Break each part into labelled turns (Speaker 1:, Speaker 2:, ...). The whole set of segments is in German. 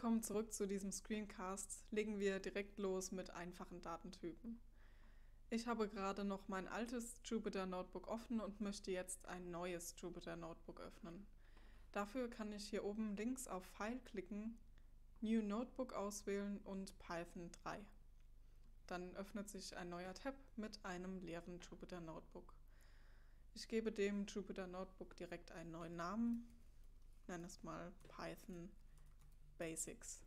Speaker 1: Willkommen zurück zu diesem Screencast. Legen wir direkt los mit einfachen Datentypen. Ich habe gerade noch mein altes Jupyter Notebook offen und möchte jetzt ein neues Jupyter Notebook öffnen. Dafür kann ich hier oben links auf File klicken, New Notebook auswählen und Python 3. Dann öffnet sich ein neuer Tab mit einem leeren Jupyter Notebook. Ich gebe dem Jupyter Notebook direkt einen neuen Namen, nenne es mal Python Basics.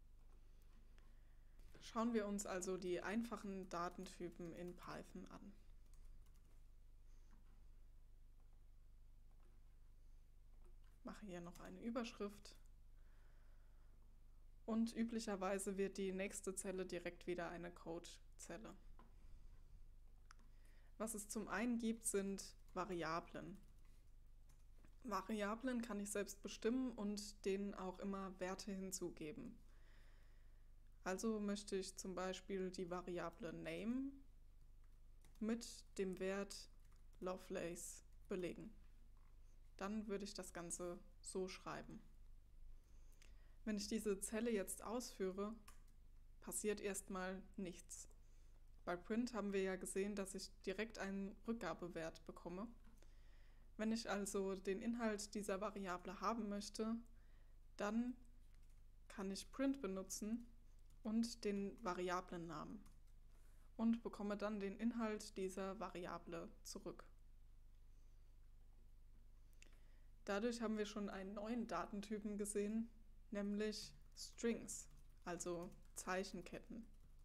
Speaker 1: Schauen wir uns also die einfachen Datentypen in Python an. Mache hier noch eine Überschrift und üblicherweise wird die nächste Zelle direkt wieder eine Codezelle. Was es zum einen gibt, sind Variablen. Variablen kann ich selbst bestimmen und denen auch immer Werte hinzugeben. Also möchte ich zum Beispiel die Variable Name mit dem Wert Lovelace belegen. Dann würde ich das Ganze so schreiben. Wenn ich diese Zelle jetzt ausführe, passiert erstmal nichts. Bei Print haben wir ja gesehen, dass ich direkt einen Rückgabewert bekomme. Wenn ich also den Inhalt dieser Variable haben möchte, dann kann ich Print benutzen und den Variablennamen und bekomme dann den Inhalt dieser Variable zurück. Dadurch haben wir schon einen neuen Datentypen gesehen, nämlich Strings, also Zeichenketten.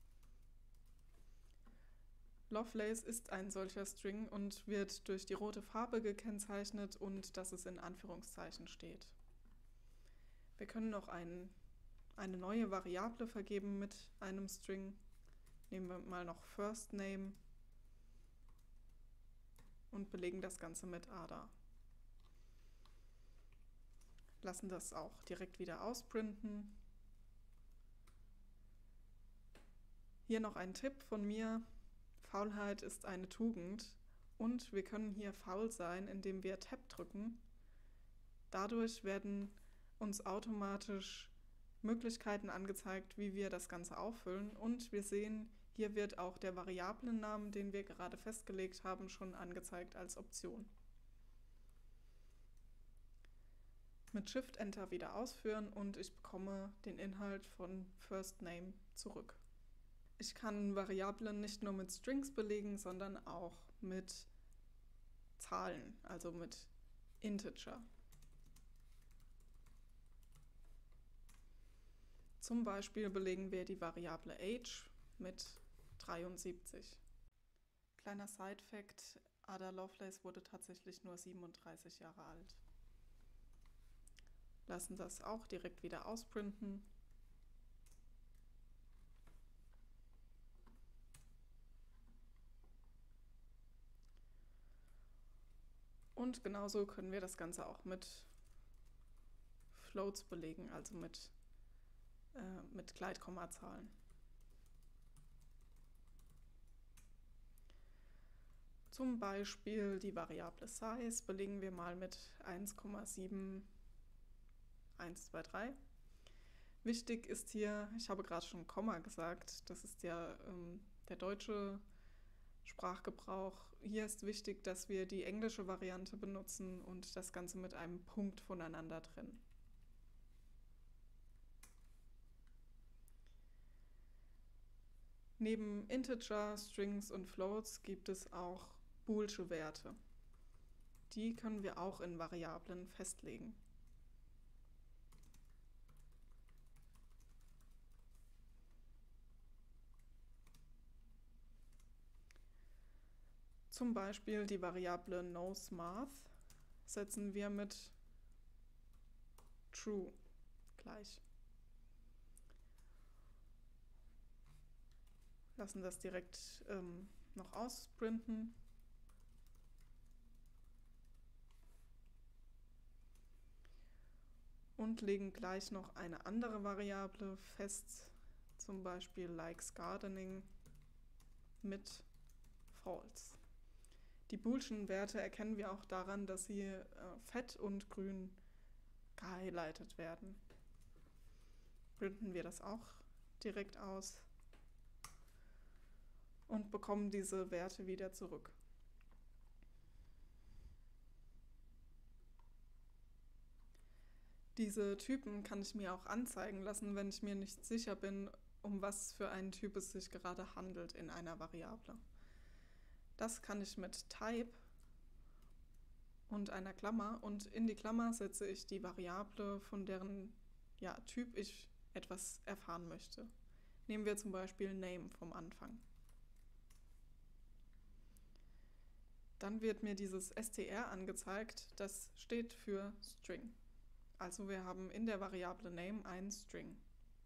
Speaker 1: Lovelace ist ein solcher String und wird durch die rote Farbe gekennzeichnet und dass es in Anführungszeichen steht. Wir können noch eine neue Variable vergeben mit einem String. Nehmen wir mal noch First Name und belegen das Ganze mit Ada. Lassen das auch direkt wieder ausprinten. Hier noch ein Tipp von mir. Faulheit ist eine Tugend und wir können hier faul sein, indem wir Tab drücken. Dadurch werden uns automatisch Möglichkeiten angezeigt, wie wir das Ganze auffüllen und wir sehen, hier wird auch der Variablennamen, den wir gerade festgelegt haben, schon angezeigt als Option. Mit Shift-Enter wieder ausführen und ich bekomme den Inhalt von First Name zurück. Ich kann Variablen nicht nur mit Strings belegen, sondern auch mit Zahlen, also mit Integer. Zum Beispiel belegen wir die Variable Age mit 73. Kleiner Side-Fact, Ada Lovelace wurde tatsächlich nur 37 Jahre alt. Lassen das auch direkt wieder ausprinten. Und genauso können wir das Ganze auch mit Floats belegen, also mit Gleitkommazahlen. Zum Beispiel die Variable Size belegen wir mal mit 1,7123. Wichtig ist hier, ich habe gerade schon Komma gesagt, das ist ja der deutsche Sprachgebrauch. Hier ist wichtig, dass wir die englische Variante benutzen und das Ganze mit einem Punkt voneinander trennen. Neben Integer, Strings und Floats gibt es auch boolsche Werte. Die können wir auch in Variablen festlegen. Zum Beispiel die Variable noseMath setzen wir mit True gleich. Lassen das direkt noch ausprinten. Und legen gleich noch eine andere Variable fest, zum Beispiel likes gardening mit false. Die boolschen Werte erkennen wir auch daran, dass sie fett und grün gehighlightet werden. printen wir das auch direkt aus und bekommen diese Werte wieder zurück. Diese Typen kann ich mir auch anzeigen lassen, wenn ich mir nicht sicher bin, um was für einen Typ es sich gerade handelt in einer Variable. Das kann ich mit Type und einer Klammer, und in die Klammer setze ich die Variable, von deren Typ ich etwas erfahren möchte. Nehmen wir zum Beispiel Name vom Anfang. Dann wird mir dieses str angezeigt, das steht für String. Also wir haben in der Variable Name einen String.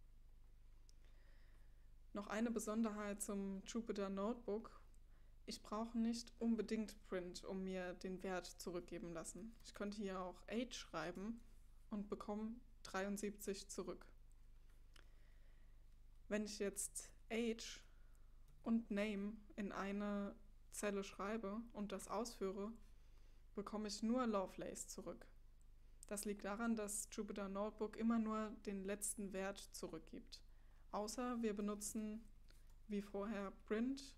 Speaker 1: Noch eine Besonderheit zum Jupyter Notebook: Ich brauche nicht unbedingt Print, um mir den Wert zurückgeben lassen. Ich könnte hier auch Age schreiben und bekomme 73 zurück. Wenn ich jetzt Age und Name in eine Zelle schreibe und das ausführe, bekomme ich nur Lovelace zurück. Das liegt daran, dass Jupyter Notebook immer nur den letzten Wert zurückgibt. Außer wir benutzen wie vorher Print.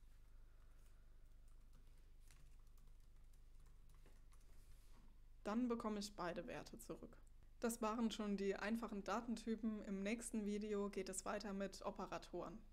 Speaker 1: Dann bekomme ich beide Werte zurück. Das waren schon die einfachen Datentypen. Im nächsten Video geht es weiter mit Operatoren.